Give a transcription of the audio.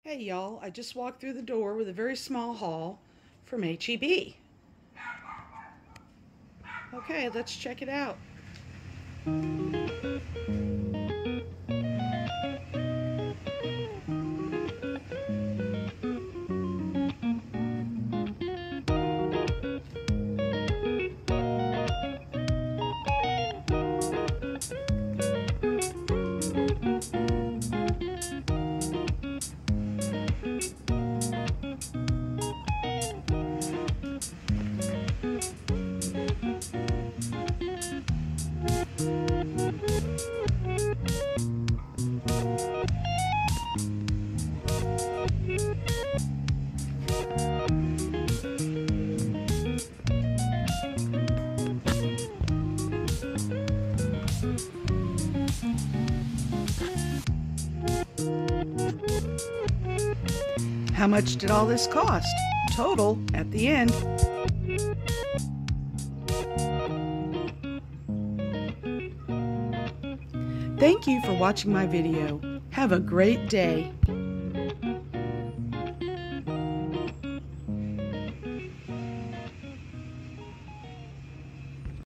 Hey y'all, I just walked through the door with a very small haul from HEB. Okay, let's check it out. How much did all this cost? Total at the end. Thank you for watching my video. Have a great day.